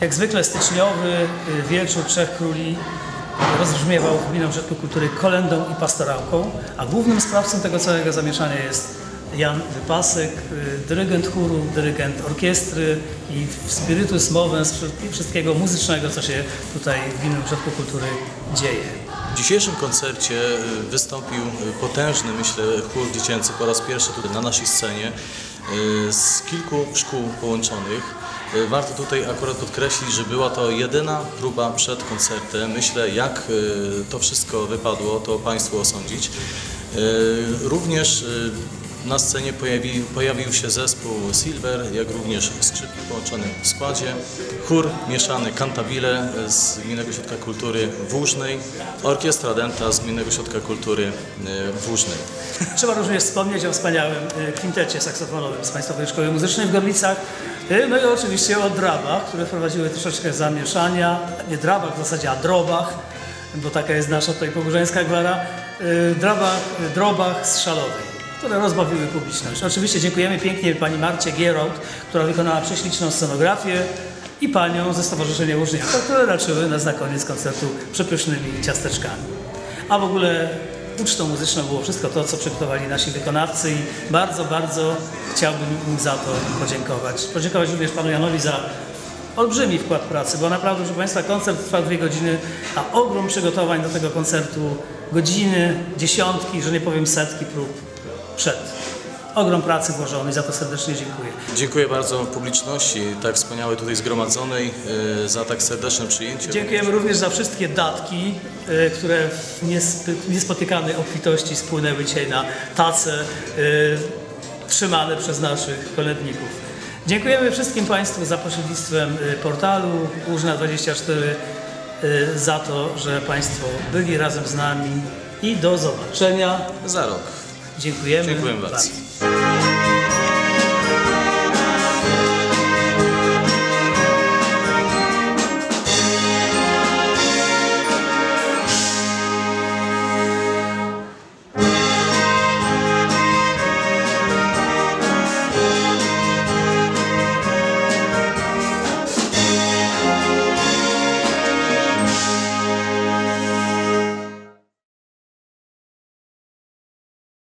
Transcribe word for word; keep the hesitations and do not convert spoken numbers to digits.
Jak zwykle styczniowy wieczór Trzech Króli rozbrzmiewał w Gminnym Ośrodku Kultury kolędą i pastorałką, a głównym sprawcą tego całego zamieszania jest Jan Wypasek, dyrygent chóru, dyrygent orkiestry i spiritus movens wszystkiego muzycznego, co się tutaj w Gminnym Ośrodku Kultury dzieje. W dzisiejszym koncercie wystąpił potężny, myślę, chór dziecięcy po raz pierwszy tutaj na naszej scenie z kilku szkół połączonych. Warto tutaj akurat podkreślić, że była to jedyna próba przed koncertem. Myślę, jak to wszystko wypadło, to Państwu osądzić. Również na scenie pojawi, pojawił się zespół Silver, jak również skrzypki w połączonym składzie, chór mieszany Cantabile z Gminnego Ośrodka Kultury w Łużnej, orkiestra Denta z Gminnego Ośrodka Kultury w Łużnej. Trzeba również wspomnieć o wspaniałym kwintecie saksofonowym z Państwowej Szkoły Muzycznej w Gorlicach, no i oczywiście o drabach, które wprowadziły troszeczkę zamieszania, nie drabach w zasadzie, a drobach, bo taka jest nasza tutaj pogórzańska gwara, drabach, drobach z Szalowej, które rozbawiły publiczność. Oczywiście dziękujemy pięknie pani Marcie Gierot, która wykonała prześliczną scenografię, i panią ze Stowarzyszenia Łużniaka, które raczyły nas na koniec koncertu przepysznymi ciasteczkami. A w ogóle ucztą muzyczną było wszystko to, co przygotowali nasi wykonawcy i bardzo, bardzo chciałbym im za to podziękować. Podziękować również panu Janowi za olbrzymi wkład pracy, bo naprawdę, proszę Państwa, koncert trwał dwie godziny, a ogrom przygotowań do tego koncertu, godziny, dziesiątki, że nie powiem setki prób przed. Ogrom pracy włożony, za to serdecznie dziękuję. Dziękuję bardzo publiczności, tak wspaniałej tutaj zgromadzonej, za tak serdeczne przyjęcie. Dziękujemy również za wszystkie datki, które w niespotykanej obfitości spłynęły dzisiaj na tace trzymane przez naszych kolędników. Dziękujemy wszystkim Państwu za pośrednictwem portalu Łużna dwadzieścia cztery za to, że Państwo byli razem z nami i do zobaczenia za rok. Dziękujemy, Dziękujemy bardzo. bardzo.